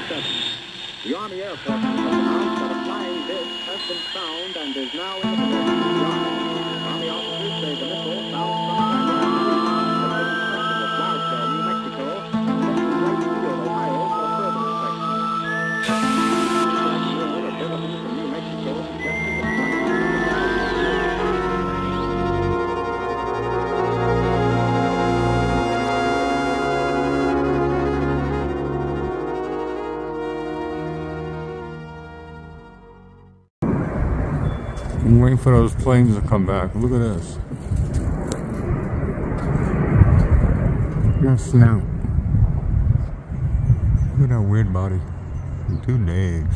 The Army Air Force has announced that a flying disc has been found and is now in the possession of the Army. Army officers say the missile bounced from San New Mexico, and then to Wright Ohio, for further inspection. A bulletin from New Mexico suggested the flight. I'm waiting for those planes to come back. Look at this. Yes, snout. Look at that weird body. And 2 legs.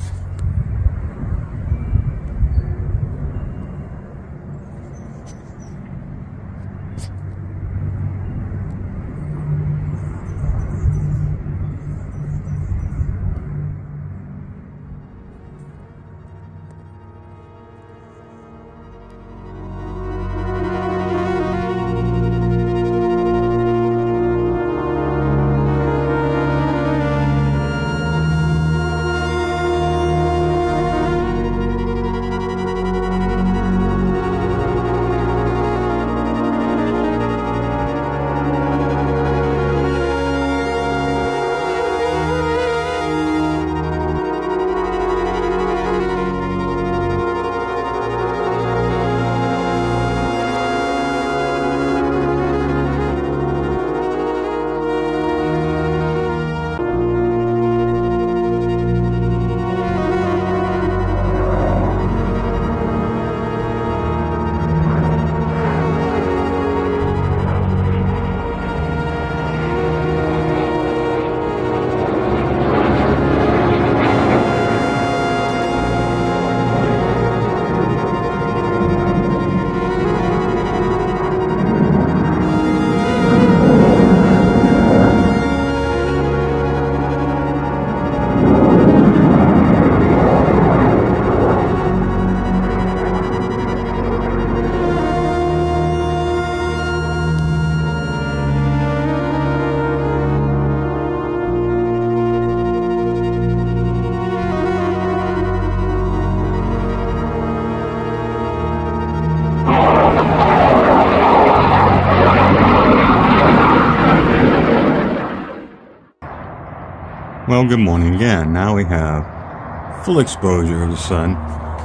Well, good morning again. Now we have full exposure of the sun.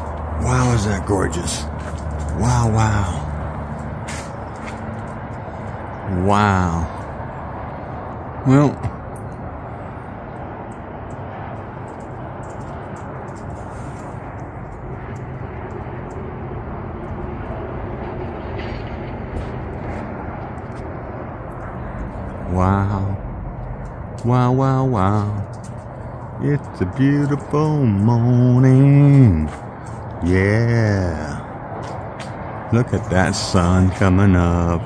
Wow, is that gorgeous. Wow, wow. Wow. Well, wow. Wow, wow, wow. It's a beautiful morning. Yeah. Look at that sun coming up.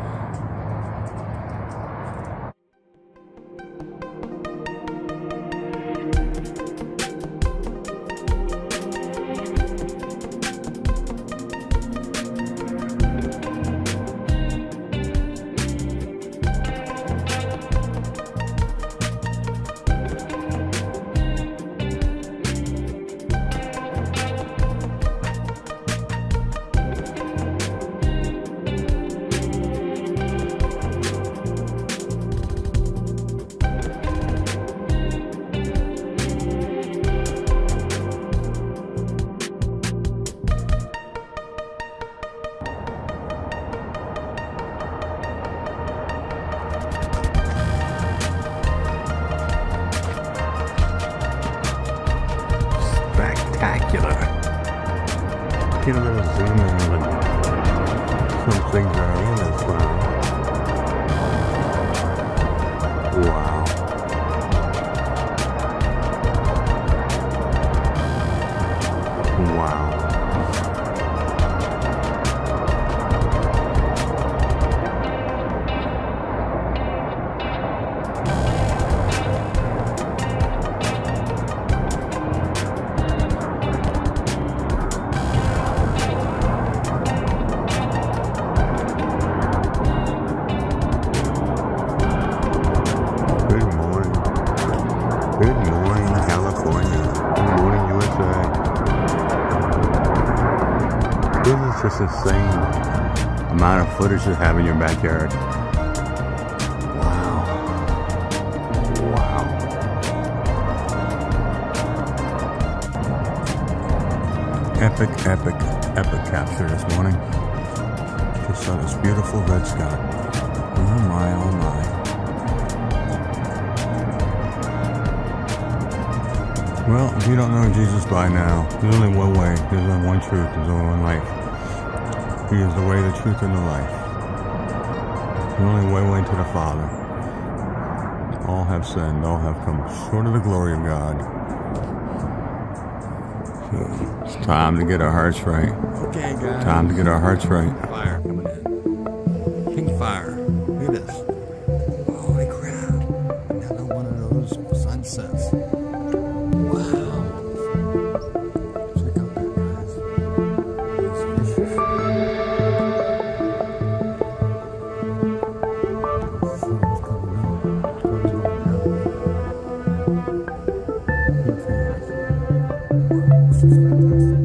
Spectacular. Get a little zoom in on some things that are in this one. Wow. Wow. This is just insane amount of footage you have in your backyard. Wow. Wow. Epic, epic, epic capture this morning. Just saw this beautiful red sky. Oh my, oh my. Well, if you don't know Jesus by now, there's only one way, there's only one truth, there's only one life. He is the way, the truth, and the life. The only way to the Father. All have sinned, all have come short of the glory of God. So it's time to get our hearts right. Okay, guys. Time to get our hearts right. Fire coming in. King fire. Look at this. Holy crap. Another one of those sunsets. Wow. Check out that, guys. These fishes. The sun's coming up. This is fantastic.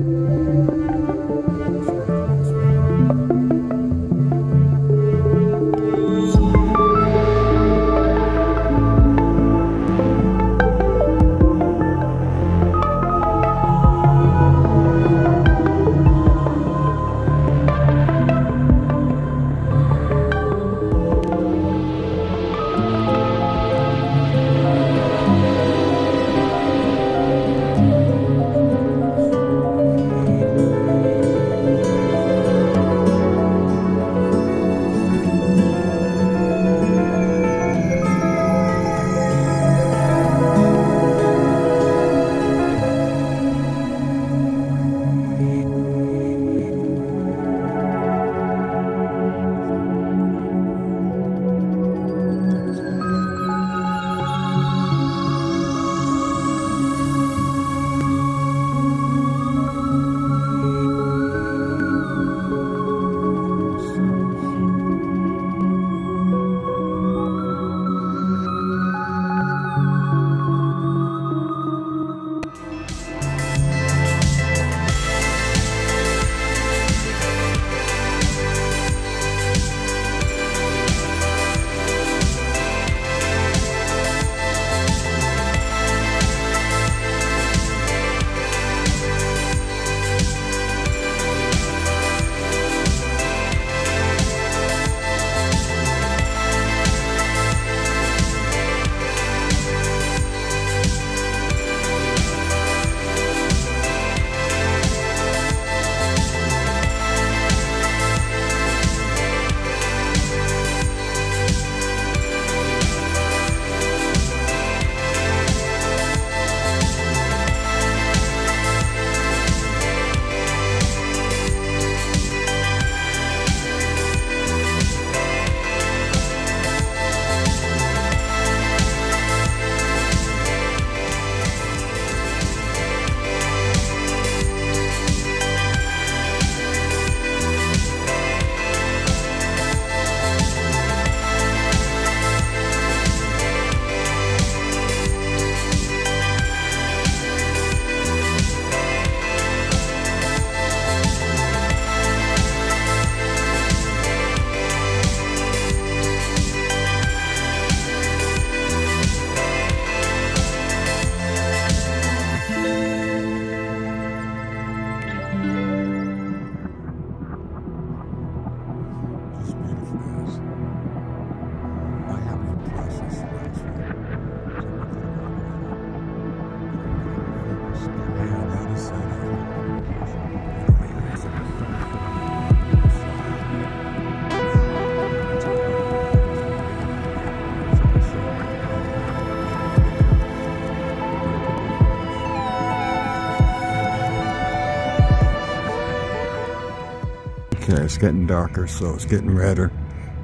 Okay, it's getting darker, so it's getting redder.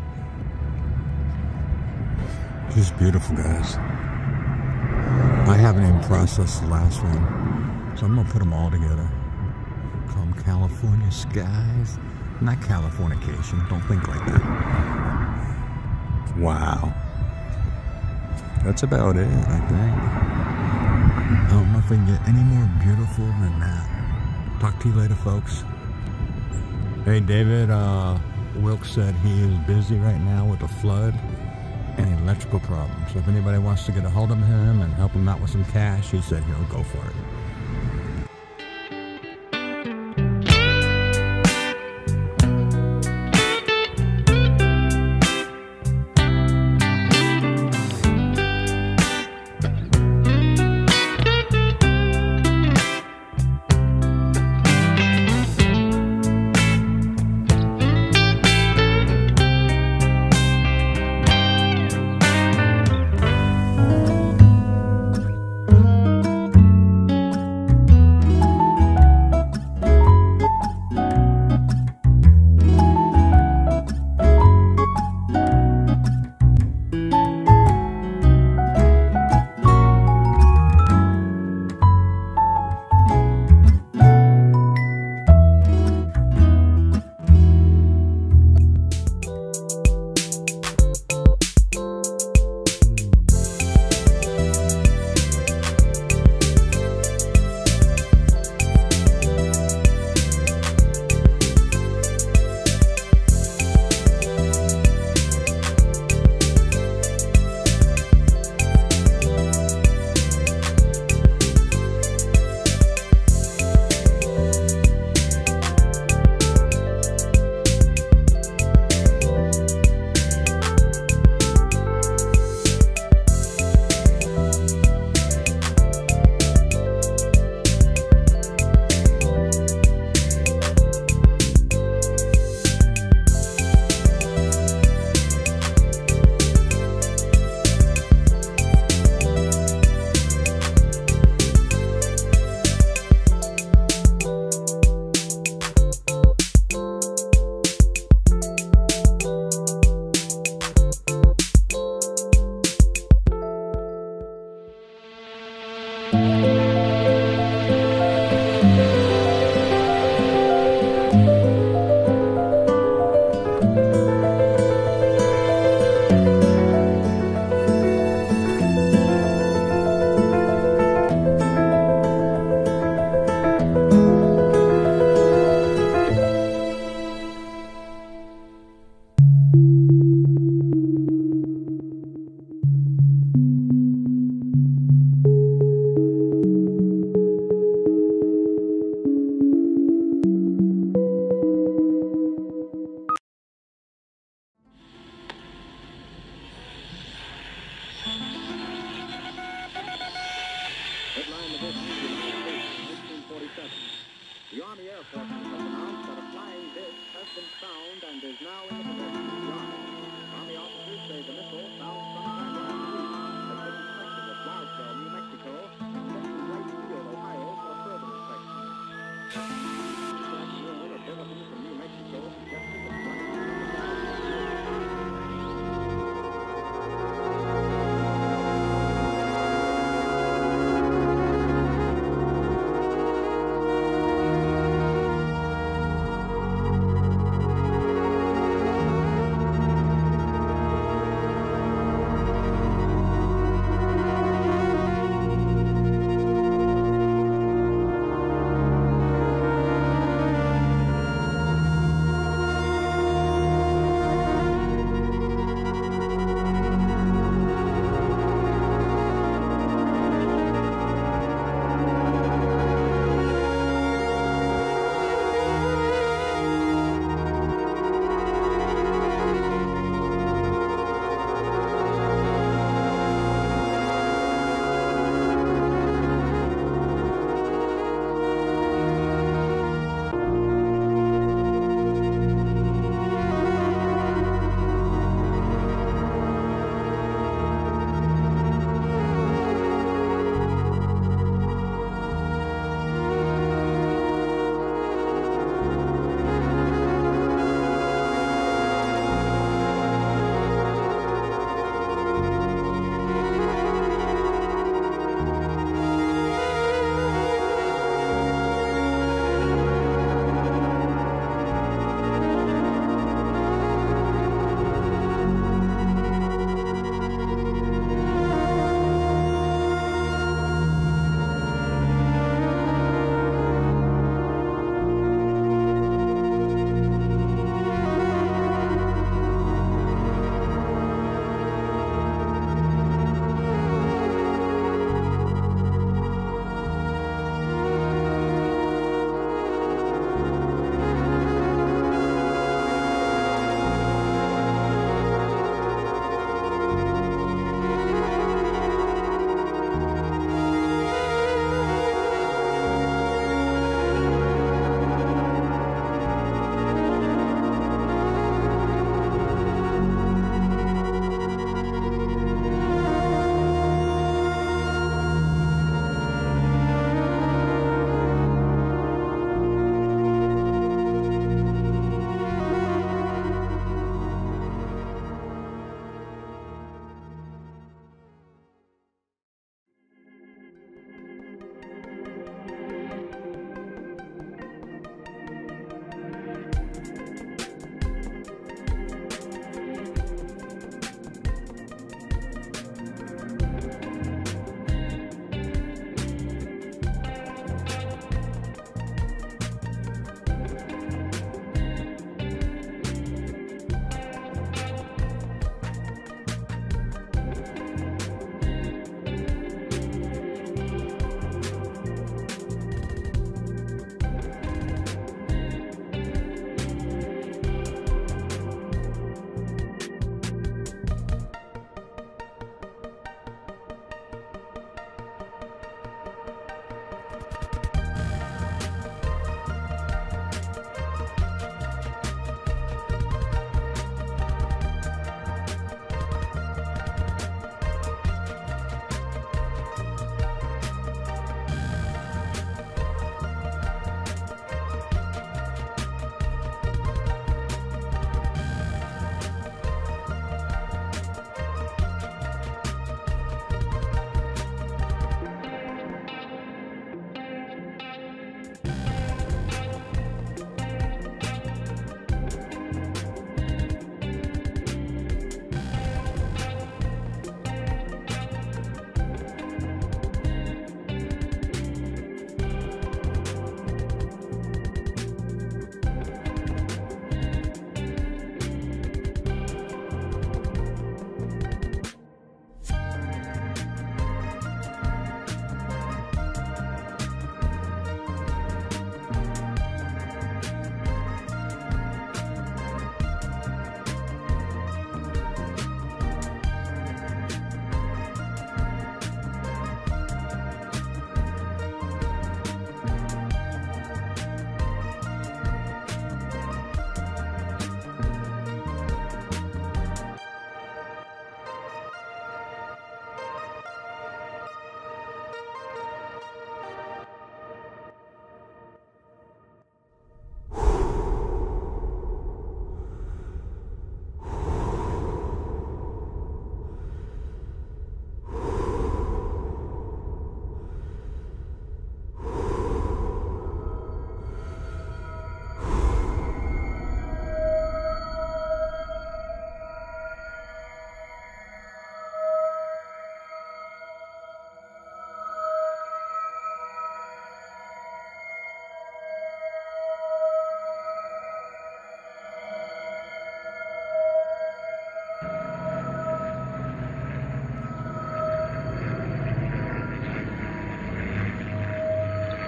Just beautiful, guys. I haven't even processed the last one, so I'm gonna put them all together. Call them California skies. Not Californication, don't think like that. Wow. That's about it, I think. I don't know if I can get any more beautiful than that. Talk to you later, folks. Hey, David, Wilkes said he is busy right now with a flood and electrical problems. So if anybody wants to get a hold of him and help him out with some cash, he said he'll go for it.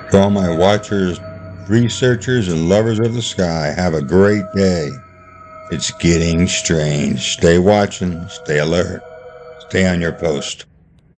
To all my watchers, researchers, and lovers of the sky, have a great day. It's getting strange. Stay watching, stay alert, stay on your post.